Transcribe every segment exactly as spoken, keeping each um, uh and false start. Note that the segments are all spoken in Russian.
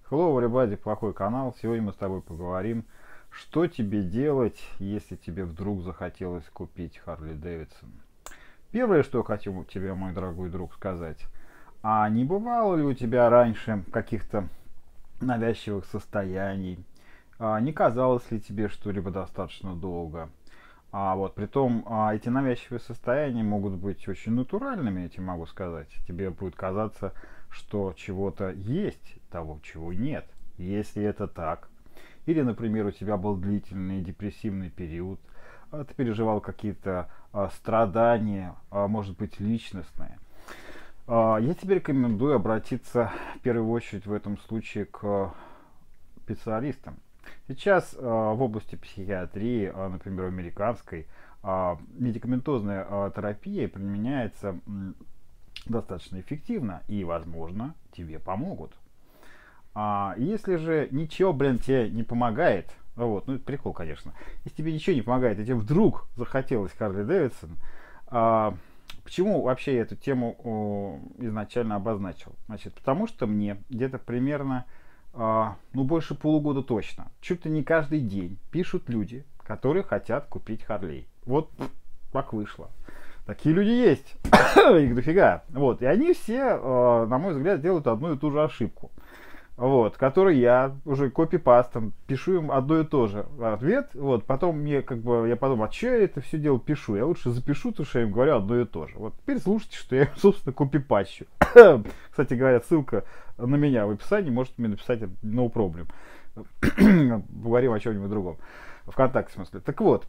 Hello, everybody, плохой канал. Сегодня мы с тобой поговорим, что тебе делать, если тебе вдруг захотелось купить Харли Дэвидсон. Первое, что хочу тебе, мой дорогой друг, сказать. А не бывало ли у тебя раньше каких-то навязчивых состояний? А не казалось ли тебе что-либо достаточно долго? А вот притом а, эти навязчивые состояния могут быть очень натуральными, я тебе могу сказать. Тебе будет казаться, что чего-то есть, того, чего нет. Если это так, или, например, у тебя был длительный депрессивный период, а, ты переживал какие-то а, страдания, а, может быть, личностные, а, я тебе рекомендую обратиться в первую очередь в этом случае к специалистам. Сейчас э, в области психиатрии, э, например, американской, э, медикаментозная э, терапия применяется м, достаточно эффективно и, возможно, тебе помогут. А если же ничего, блин, тебе не помогает, вот, ну это прикол, конечно, если тебе ничего не помогает, и тебе вдруг захотелось Харли Дэвидсон, э, почему вообще я эту тему э, изначально обозначил? Значит, потому что мне где-то примерно Uh, ну, больше полугода точно. Чуть ли не каждый день пишут люди, которые хотят купить Харлей. Вот как вышло. Такие люди есть. Их дофига. Вот. И они все, uh, на мой взгляд, делают одну и ту же ошибку. Вот, который я уже копипастом пишу им одно и то же ответ. Вот, потом мне как бы я подумал, а что я это все дело пишу? Я лучше запишу, то что я им говорю одно и то же. Вот теперь слушайте, что я, собственно, копипащу. Кстати говоря, ссылка на меня в описании, можете мне написать no problem. Поговорим о чем-нибудь другом. ВКонтакте, в смысле. Так вот,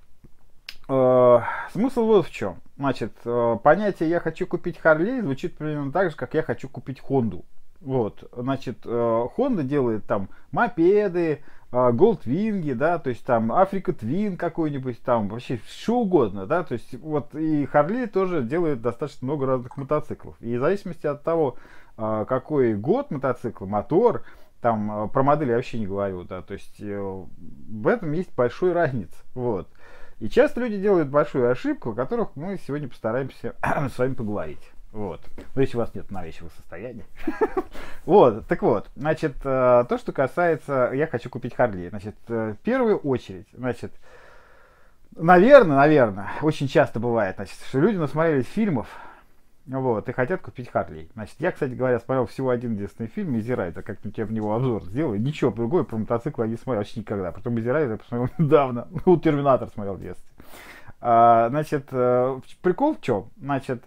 э, смысл вот в чем. Значит, э, понятие «я хочу купить Харлей» звучит примерно так же, как «я хочу купить Хонду». Вот, значит, Honda делает там мопеды, Goldwing, да, то есть там Africa Twin какой-нибудь, там вообще что угодно, да, то есть вот и Harley тоже делает достаточно много разных мотоциклов. И в зависимости от того, какой год мотоцикла, мотор, там про модели я вообще не говорю, да, то есть в этом есть большая разница, вот. И часто люди делают большую ошибку, о которых мы сегодня постараемся с вами поговорить. Вот. Но если у вас нет навязчивого состояния. Вот, так вот, значит, то, что касается, я хочу купить Харли. Значит, в первую очередь, значит, наверное, наверное, очень часто бывает, значит, что люди насмотрелись фильмов, вот, и хотят купить Харли. Значит, я, кстати говоря, смотрел всего один единственный фильм «Изи Райдер», как-нибудь я в него обзор сделаю. Ничего другое про мотоцикл я не смотрел вообще никогда. Потом «Изи Райдер» я посмотрел недавно. Ну, «Терминатор» смотрел в детстве. А, значит, прикол в чем? Значит,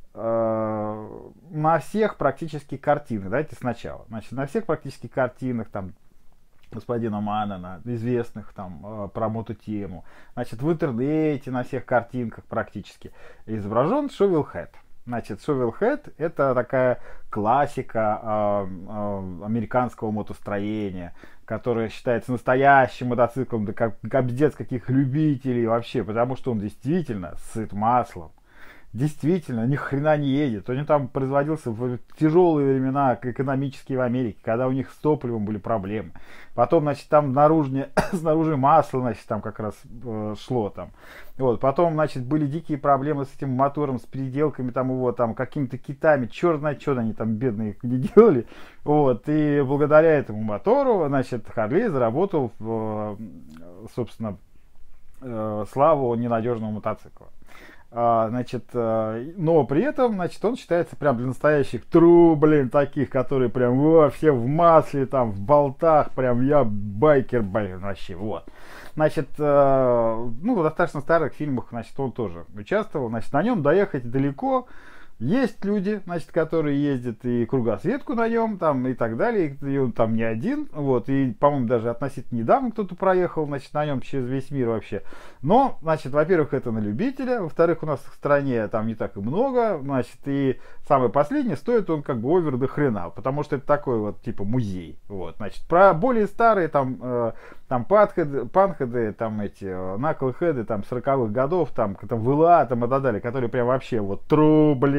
на всех практически картинах, давайте сначала, значит, на всех практически картинах там господина Маннена, известных там про мототему, значит, в интернете на всех картинках практически изображен Shovelhead. Значит, Shovelhead это такая классика э, э, американского мотостроения, которая считается настоящим мотоциклом, да как капздец каких любителей вообще, потому что он действительно сыт маслом. Действительно, ни хрена не едет. Он там производился в тяжелые времена экономические в Америке, когда у них с топливом были проблемы. Потом, значит, там наружнее, снаружи масло, значит, там как раз э, шло там. Вот. Потом, значит, были дикие проблемы с этим мотором, с переделками там его, там, какими-то китами. Черт знает, что они там бедные не делали. Вот. И благодаря этому мотору, значит, Харлей заработал, в, собственно, э, славу ненадежного мотоцикла. А, значит, но при этом, значит, он считается прям для настоящих тру, блин, таких, которые прям во, все в масле, там, в болтах, прям я байкер, блин, вообще, вот. Значит, ну, в достаточно старых фильмах, значит, он тоже участвовал, значит, на нем доехать далеко. Есть люди, значит, которые ездят и кругосветку на нем, там, и так далее, и он там не один, вот, и, по-моему, даже относительно недавно кто-то проехал, значит, на нем через весь мир вообще. Но, значит, во-первых, это на любителя, во-вторых, у нас в стране там не так и много, значит, и самое последнее, стоит он как бы овер до хрена, потому что это такой вот, типа, музей, вот, значит, про более старые, там, э, там, панхеды, панхеды, там, эти, наклхеды, там, сороковых годов, там, там, ВЛА, там, и так далее, которые прям вообще, вот, тру, блин,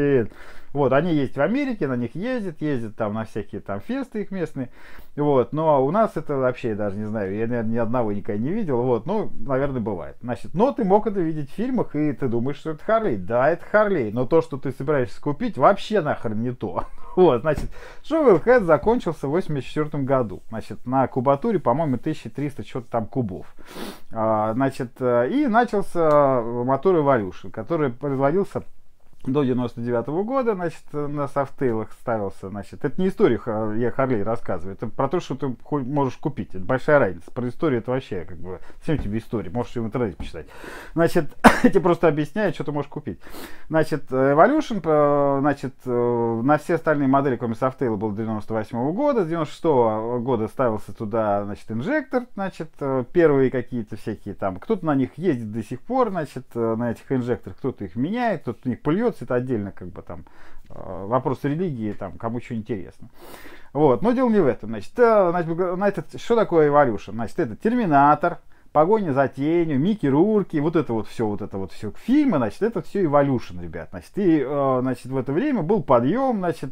блин. Вот, они есть в Америке, на них ездят, ездят там на всякие там фесты их местные. Вот, но у нас это вообще, даже не знаю, я, наверное, ни одного никогда не видел. Вот, ну, наверное, бывает. Значит, но ты мог это видеть в фильмах, и ты думаешь, что это Харлей. Да, это Харлей, но то, что ты собираешься купить, вообще нахрен не то. Вот, значит, Shovel Head закончился в восемьдесят четвёртом году. Значит, на кубатуре, по-моему, тысяча триста что-то там кубов. А, значит, и начался мотор Evolution, который производился до девяносто девятого года, значит, на софтейлах ставился, значит, это не история, я Харлей рассказываю, это про то, что ты можешь купить, это большая разница, про историю это вообще, как бы, всем тебе история, можешь ее в интернете почитать. Значит, я тебе просто объясняю, что ты можешь купить. Значит, Evolution, значит, на все остальные модели, кроме софтейла, был девяносто восьмого года, с девяносто шестого года ставился туда, значит, инжектор, значит, первые какие-то всякие там, кто-то на них ездит до сих пор, значит, на этих инжекторах, кто-то их меняет, кто-то на них плюется, это отдельно, как бы, там, вопрос религии, там, кому что интересно. Вот, но дело не в этом, значит, значит, что такое Evolution? Значит, это Терминатор, Погоня за тенью, Микки Рурки, вот это вот все, вот это вот все фильмы, значит, это все Evolution, ребят, значит, и, значит, в это время был подъем, значит,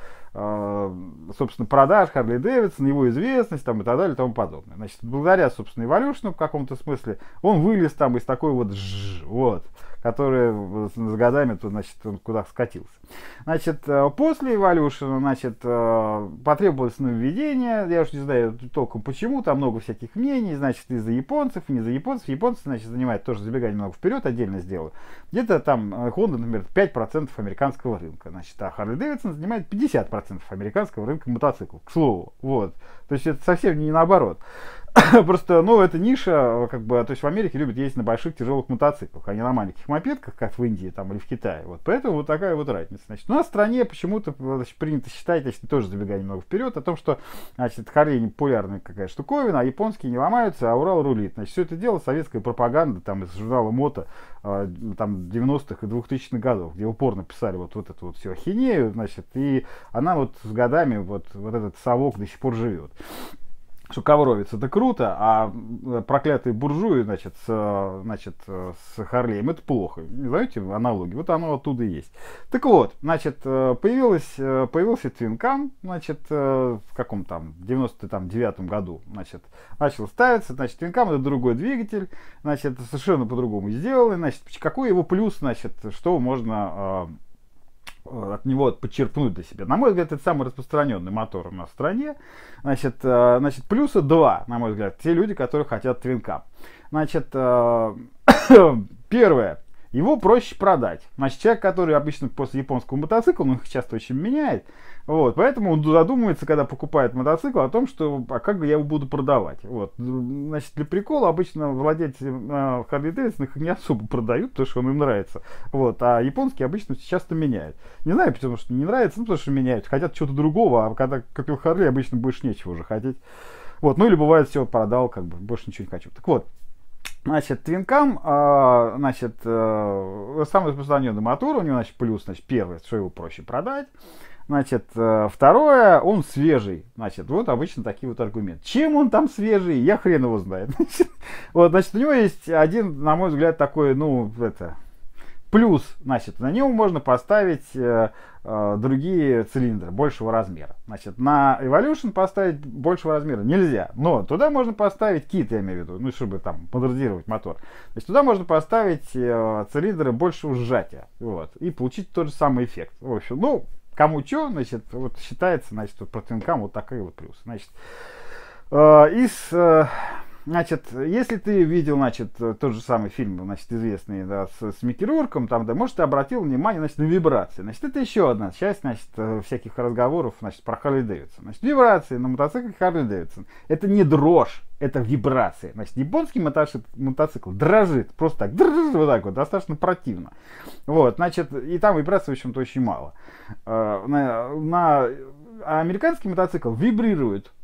собственно, продаж Харли Дэвидсон, его известность, там, и так далее, и тому подобное. Значит, благодаря, собственно, Evolution в каком-то смысле, он вылез там из такой вот жжж, вот, который с годами, то, значит, он куда скатился. Значит, после Evolution, значит, потребовалось нововведение, я уж не знаю толком почему, там много всяких мнений, значит, из-за японцев, и не за японцев. Японцы, значит, занимают, тоже забегая немного вперед, отдельно сделаю. Где-то там Honda, например, пять процентов американского рынка, значит, а Harley Davidson занимает пятьдесят процентов американского рынка мотоциклов, к слову, вот. То есть это совсем не наоборот. Просто, ну, это ниша, как бы, то есть в Америке любят ездить на больших тяжелых мотоциклах, а не на маленьких мопедках, как в Индии там или в Китае. Вот поэтому вот такая вот разница. Значит, у нас в стране почему-то, значит, принято считать, значит, тоже забегая немного вперед, о том, что, значит, Харли не популярная какая штуковина, а японские не ломаются, а Урал рулит. Значит, все это дело советская пропаганда там из журнала Мото там девяностых и двухтысячных годов, где упорно писали вот, вот эту вот всю ахинею, значит, и она вот с годами, вот, вот этот совок до сих пор живет. Что ковровец это круто, а проклятые буржуи, значит, с, значит, с Харлеем это плохо. Знаете, аналоги, вот оно оттуда и есть. Так вот, значит, появилась, появился Twin Cam, значит, в каком там, девяносто девятом году, значит, начал ставиться, значит, Twin Cam это другой двигатель, значит, совершенно по-другому сделали, значит, какой его плюс, значит, что можно от него подчерпнуть для себя. На мой взгляд, это самый распространенный мотор у нас в стране. Значит, значит плюса два, на мой взгляд, те люди, которые хотят Twin Cam. Значит, первое. Его проще продать. Значит, человек, который обычно после японского мотоцикла, он их часто очень меняет, вот, поэтому он задумывается, когда покупает мотоцикл, о том, что, а как бы я его буду продавать. Вот. Значит, для прикола обычно владельцы э, Харли Дэвидсон их не особо продают, потому что он им нравится. Вот, а японские обычно часто меняют. Не знаю, потому что не нравится, ну, потому что меняют. Хотят чего-то другого, а когда купил Харли, обычно больше нечего уже хотеть. Вот, ну или бывает, все, продал, как бы, больше ничего не хочу. Так вот. Значит, Twin Cam, э, значит, э, самый распространенный мотор, у него, значит, плюс, значит, первое, что его проще продать. Значит, э, второе, он свежий. Значит, вот обычно такие вот аргументы. Чем он там свежий, я хрен его знает. Вот, значит, у него есть один, на мой взгляд, такой, ну, это... Плюс, значит, на него можно поставить э, э, другие цилиндры большего размера. Значит, на Evolution поставить большего размера нельзя, но туда можно поставить кит, я имею в виду, ну, чтобы там модернизировать мотор. Значит, туда можно поставить э, цилиндры большего сжатия, вот, и получить тот же самый эффект. В общем, ну, кому что, значит, вот считается, значит, вот, про Twin Cam вот такой вот плюс. Значит, э, из... Э, Значит, если ты видел, значит, тот же самый фильм, значит, известный, да, с, с Микки Рурком, там, да, может, ты обратил внимание, значит, на вибрации. Значит, это еще одна часть, значит, всяких разговоров, значит, про Харли Дэвидсон. Значит, вибрации на мотоцикле Харли Дэвидсон. Это не дрожь, это вибрации. Значит, японский мотоцикл, мотоцикл дрожит, просто так, дрожит, вот так вот, достаточно противно. Вот, значит, и там вибраций, в общем-то, очень мало. На, на, а американский мотоцикл вибрирует.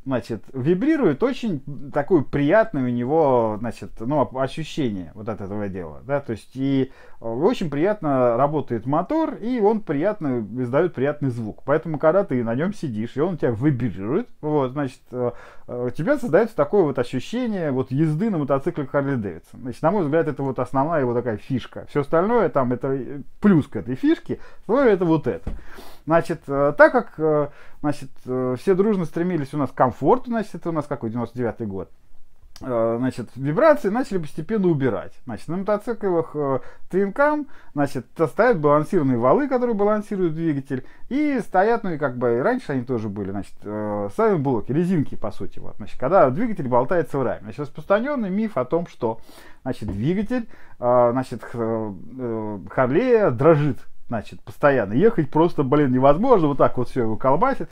значит, вибрирует, очень такое приятное у него, значит, ну, ощущение вот от этого дела, да, то есть и очень приятно работает мотор, и он приятно издает приятный звук, поэтому когда ты на нем сидишь, и он у тебя вибрирует, вот, значит, у тебя создается такое вот ощущение вот езды на мотоцикле Harley-Davidson. Значит, на мой взгляд, это вот основная его такая фишка. Все остальное там это плюс к этой фишке, но это вот это. Значит, так как, значит, все дружно стремились у нас к комфорту, значит, это у нас какой девяносто девятый год, значит, вибрации начали постепенно убирать. Значит, на мотоциклах Twin Cam, значит, стоят балансированные валы, которые балансируют двигатель, и стоят, ну и как бы и раньше они тоже были, значит, сами блоки, резинки, по сути, вот, значит, когда двигатель болтается в раме. Значит, распространенный миф о том, что, значит, двигатель, значит, Харлея дрожит, значит, постоянно. Ехать просто, блин, невозможно, вот так вот все его колбасит.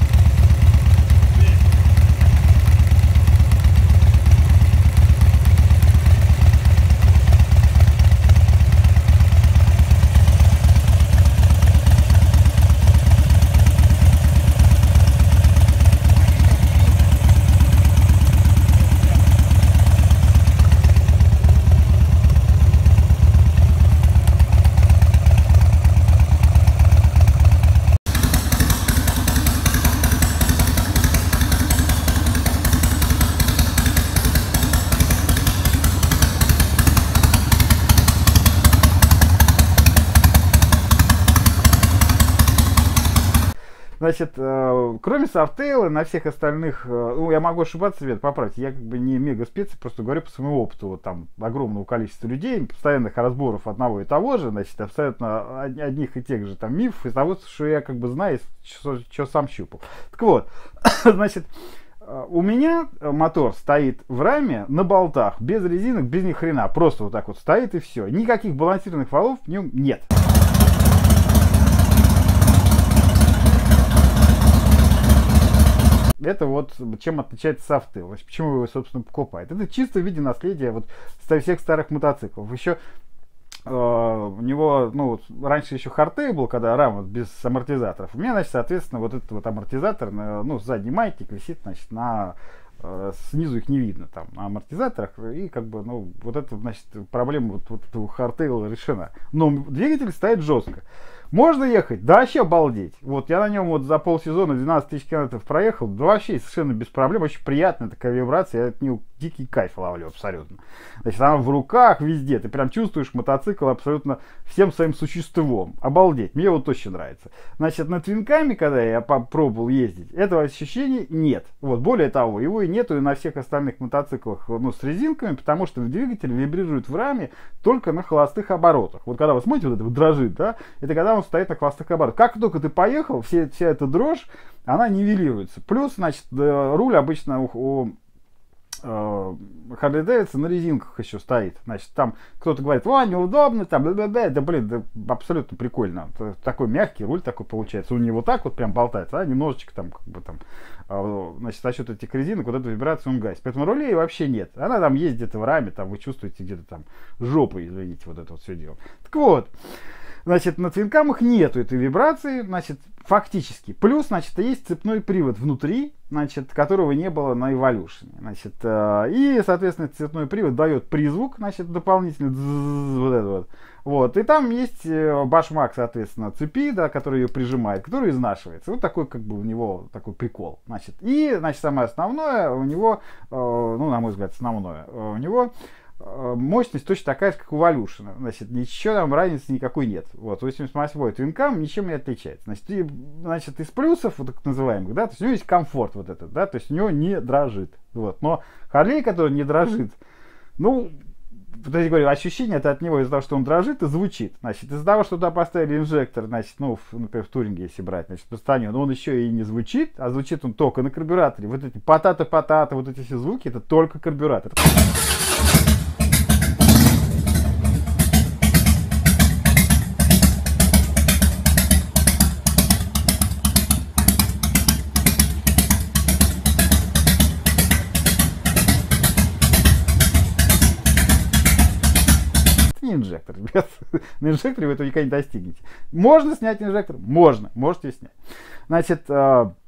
Значит, э, кроме Softail, на всех остальных, э, ну, я могу ошибаться, ребят, поправьте, я как бы не мега спец, просто говорю по своему опыту, вот там огромного количества людей, постоянных разборов одного и того же, значит, абсолютно одних и тех же там мифов, из того, что я как бы знаю, что, что сам щупал. Так вот, значит, у меня мотор стоит в раме на болтах, без резинок, без ни хрена, просто вот так вот стоит и все, никаких балансированных валов в нем нет. Это вот чем отличается Softail. Почему его, собственно, покупают. Это чисто в виде наследия вот всех старых мотоциклов. Еще э, у него, ну, вот, раньше еще Hardtail был, когда рама без амортизаторов. У меня, значит, соответственно, вот этот вот амортизатор, ну, задний маятник висит, значит, на э, снизу их не видно там на амортизаторах. И как бы, ну, вот это, значит, проблема вот, вот у Hardtail решена. Но двигатель стоит жестко. Можно ехать? Да вообще обалдеть. Вот я на нем вот за полсезона двенадцать тысяч километров проехал, да вообще совершенно без проблем, очень приятная такая вибрация, я от нее дикий кайф ловлю абсолютно. Значит, она в руках везде, ты прям чувствуешь мотоцикл абсолютно всем своим существом. Обалдеть, мне вот очень нравится. Значит, на Twin Cam, когда я попробовал ездить, этого ощущения нет. Вот, более того, его и нету и на всех остальных мотоциклах, ну, с резинками, потому что двигатель вибрирует в раме только на холостых оборотах. Вот когда вы смотрите, вот это вот дрожит, да, это когда он стоит на холостых оборотах. Как только ты поехал, все, вся эта дрожь, она нивелируется. Плюс, значит, руль обычно у, у Harley-Davidson на резинках еще стоит. Значит, там кто-то говорит, о, неудобно, там, бла-бла-бла. Да, блин, да, абсолютно прикольно. Такой мягкий руль такой получается. Он не вот так вот прям болтается, а немножечко там, как бы там, значит, за счет этих резинок вот эту вибрацию он гасит. Поэтому рулей вообще нет. Она там есть где-то в раме, там вы чувствуете где-то там жопой, извините, вот это вот все дело. Так вот. Значит, на Twin Cam'ах нету этой вибрации, значит, фактически. Плюс, значит, есть цепной привод внутри, значит, которого не было на Evolution. Значит, и, соответственно, цепной привод дает призвук, значит, дополнительный, вот это вот. Вот, и там есть башмак, соответственно, цепи, да, который ее прижимает, который изнашивается. Вот такой, как бы, у него такой прикол. Значит, и, значит, самое основное, у него, ну, на мой взгляд, основное, у него мощность точно такая же, как у Evolution. Значит, ничего там разницы никакой нет. Вот, восемьдесят восьмой Twin Cam ничем не отличается. Значит, и, значит, из плюсов, вот так называемых, да, то есть у него есть комфорт вот этот, да, то есть у него не дрожит. Вот. Но Harley, который не дрожит, ну, то есть, говорю, ощущение это от него из-за того, что он дрожит и звучит. Значит, из-за того, что туда поставили инжектор, значит, ну, в, например, в туринге, если брать, значит, по стране, но он еще и не звучит, а звучит он только на карбюраторе. Вот эти потата-потата, вот эти все звуки, это только карбюратор. Инжектор, ребят. На инжекторе вы этого никогда не достигнете. Можно снять инжектор? Можно. Можете снять. Значит,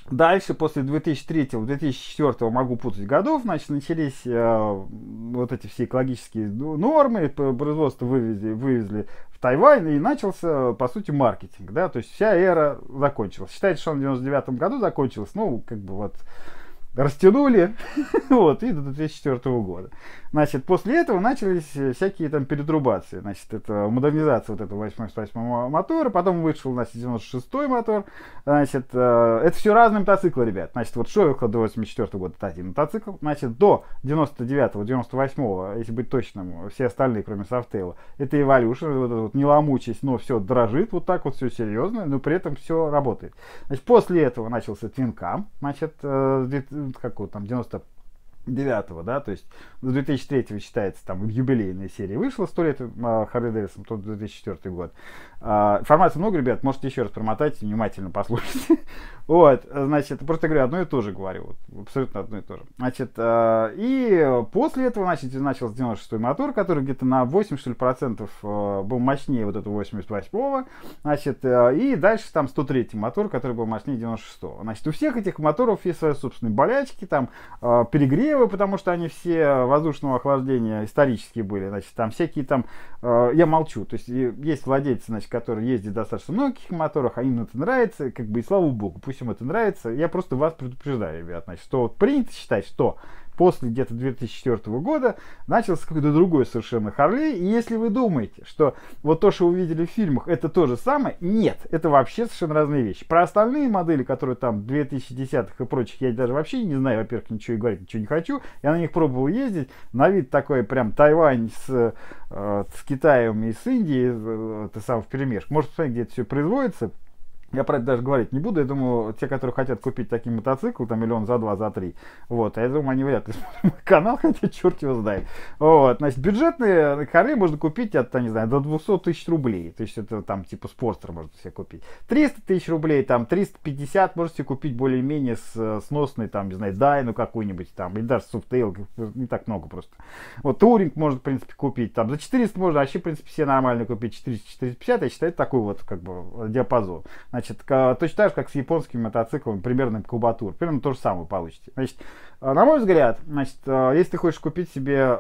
Дальше, после две тысячи третьего — две тысячи четвёртого, могу путать годов, значит, начались э, вот эти все экологические нормы, производство вывезли, вывезли в Тайвань, и начался, по сути, маркетинг, да, то есть вся эра закончилась. Считается, что он в девяносто девятом году закончилась, ну, как бы вот растянули, вот, и до две тысячи четвёртого года. Значит, после этого начались всякие там перетрубации. Значит, это модернизация вот этого восемьдесят восьмого мотора, потом вышел, значит, девяносто шестой мотор. Значит, э, это все разные мотоциклы, ребят. Значит, вот Шовиха до восемьдесят четвёртого года — это один мотоцикл. Значит, до девяносто девятого — девяносто восьмого, если быть точным, все остальные, кроме Softail, это Evolution, вот, вот, не ломучись, но все дрожит, вот так вот все серьезно, но при этом все работает. Значит, после этого начался Twin Cam, значит, э, как вот там, девяносто девятого, да, то есть с две тысячи третьего считается там юбилейная серия вышла, сто лет Харли Дэвидсон, тот две тысячи четвёртый год. А, информации много, ребят, можете еще раз промотать, внимательно послушать. Вот, значит, просто говорю, одно и то же говорю, вот, абсолютно одно и то же. Значит, а, и после этого, значит, начался девяносто шестой мотор, который где-то на восемьдесят, что ли, процентов был мощнее вот этого восемьдесят восьмого, значит, и дальше там сто третий мотор, который был мощнее девяносто шестого. Значит, у всех этих моторов есть свои собственные болячки, там, перегрев, потому что они все воздушного охлаждения исторические были, значит, там всякие там, э, я молчу, то есть есть владельцы, значит, которые ездят в достаточно многих моторах, а им это нравится, как бы, и слава богу, пусть им это нравится, я просто вас предупреждаю, ребят, значит, что вот принято считать, что после где-то две тысячи четвёртого года начался какой-то другой совершенно Харли. И если вы думаете, что вот то, что вы видели в фильмах, это то же самое, нет, это вообще совершенно разные вещи. Про остальные модели, которые там две тысячи десятых и прочих, я даже вообще не знаю, во-первых, ничего и говорить, ничего не хочу. Я на них пробовал ездить, на вид такой прям Тайвань с, э, с Китаем и с Индией, э, это сам вперемешку. Может, посмотреть, где это все производится. Я про это даже говорить не буду. Я думаю, те, которые хотят купить такие мотоциклы, там миллион за два, за три, вот, я думаю, они вряд ли смотрят мой канал, хотя черт его знает. Вот, значит, бюджетные Харли можно купить от, не знаю, до двухсот тысяч рублей. То есть это там типа спортер можно себе купить. триста тысяч рублей, там триста пятьдесят можете купить более-менее с сносной, там, не знаю, Дайну какую-нибудь, там, или даже Softail, не так много просто. Вот, Туринг можно, в принципе, купить. Там за четыреста можно вообще, в принципе, все нормально купить. четыреста — четыреста пятьдесят, я считаю, это такой вот, как бы, диапазон. Значит, точно так же, как с японскими мотоциклами, примерно кубатур. Примерно то же самое получите. Значит, на мой взгляд, значит, если ты хочешь купить себе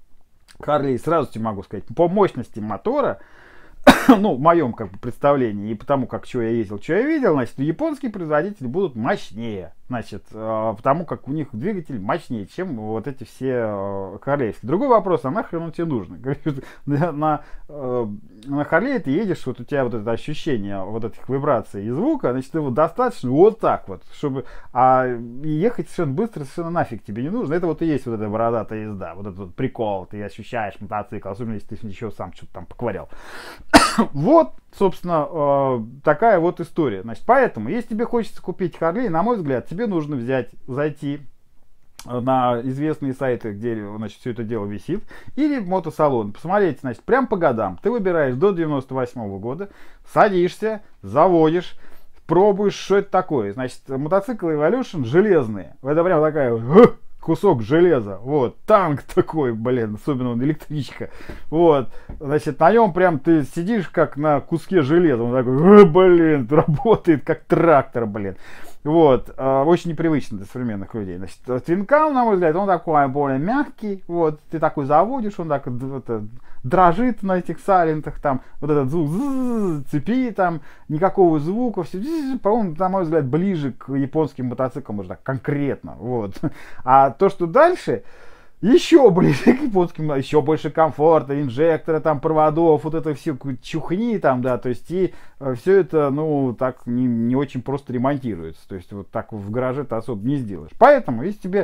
Харли, сразу тебе могу сказать, по мощности мотора, ну, в моем как бы представлении и потому, как что я ездил, что я видел, значит, японские производители будут мощнее. Значит, э, потому как у них двигатель мощнее, чем вот эти все э, харлейские. Другой вопрос, а нахрен он тебе нужен? На, э, на Харлее ты едешь, вот у тебя вот это ощущение вот этих вибраций и звука, значит, его достаточно вот так вот, чтобы, а ехать совершенно быстро, совершенно нафиг тебе не нужно. Это вот и есть вот эта бородатая езда, вот этот вот прикол, ты ощущаешь мотоцикл, особенно если ты еще сам что-то там поковырял. Вот, собственно, э, такая вот история. Значит, поэтому, если тебе хочется купить Харли, на мой взгляд, тебе нужно взять, зайти на известные сайты, где, значит, все это дело висит, или в мотосалон, посмотреть, значит, прям по годам. Ты выбираешь до девяносто восьмого года, садишься, заводишь, пробуешь, что это такое. Значит, мотоциклы Evolution железные. Это прям такая вот кусок железа, вот, танк такой, блин, особенно он электричка, вот, значит, на нем прям ты сидишь как на куске железа, он такой, блин, работает как трактор, блин, вот, э, очень непривычно для современных людей. Значит, Twin Cam, на мой взгляд, он такой более мягкий, вот, ты такой заводишь, он так это, дрожит на этих сайлентах, там, вот этот звук цепи, там, никакого звука, все, по-моему, на мой взгляд, ближе к японским мотоциклам, уже так, конкретно, вот. А то, что дальше, еще ближе к японским, еще больше комфорта, инжектора, там, проводов, вот это все чухни, там, да, то есть, и все это, ну, так не, не очень просто ремонтируется, то есть, вот так в гараже ты особо не сделаешь. Поэтому, если тебе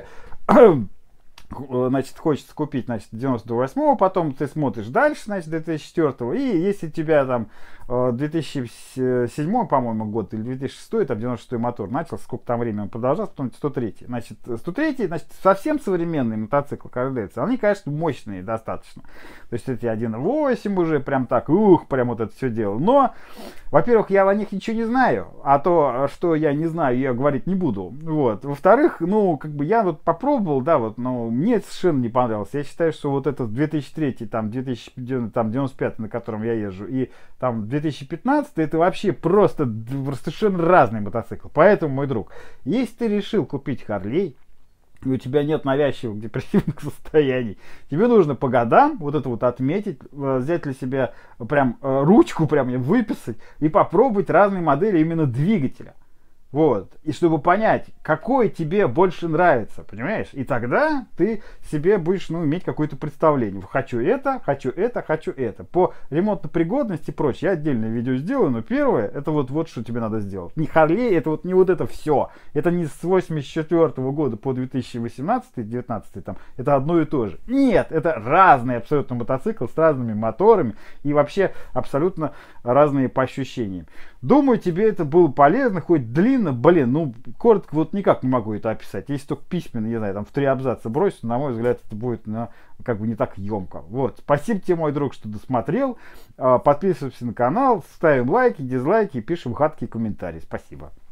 значит, хочется купить, значит, девяносто восьмого, потом ты смотришь дальше, значит, две тысячи четвёртого, и если тебя там две тысячи седьмой, по-моему, год, или две тысячи шестой, там девяносто шестой мотор начался, сколько там времени он продолжался, потом сто третий. Значит, сто третий, значит, совсем современные мотоциклы, кажется, они, конечно, мощные достаточно. То есть эти один восемь уже прям так, ух, прям вот это все дело. Но, во-первых, я о них ничего не знаю, а то, что я не знаю, я говорить не буду. Вот. Во-вторых, ну, как бы я вот попробовал, да, вот, но мне совершенно не понравилось. Я считаю, что вот этот две тысячи третий, там, две тысячи девяносто пятый, на котором я езжу, и там две две тысячи пятнадцатый это вообще просто совершенно разный мотоцикл. Поэтому, мой друг, если ты решил купить Харлей, и у тебя нет навязчивых депрессивных состояний, тебе нужно по годам вот это вот отметить, взять для себя прям ручку, прям выписать и попробовать разные модели именно двигателя. Вот. И чтобы понять, какой тебе больше нравится, понимаешь? И тогда ты себе будешь, ну, иметь какое-то представление. Хочу это, хочу это, хочу это. По ремонтной пригодности и прочее я отдельное видео сделаю, но первое, это вот, вот что тебе надо сделать. Не Харлей, это вот не вот это все. Это не с восемьдесят четвёртого года по две тысячи восемнадцатый девятнадцатый там, это одно и то же. Нет, это разные абсолютно мотоциклы с разными моторами и вообще абсолютно разные по ощущениям. Думаю, тебе это было полезно, хоть длинно, блин, ну, коротко вот никак не могу это описать. Если только письменно, не знаю, там в три абзаца бросить, на мой взгляд, это будет, ну, как бы не так емко. Вот, спасибо тебе, мой друг, что досмотрел. Подписывайся на канал, ставим лайки, дизлайки, пишем гадкие комментарии. Спасибо.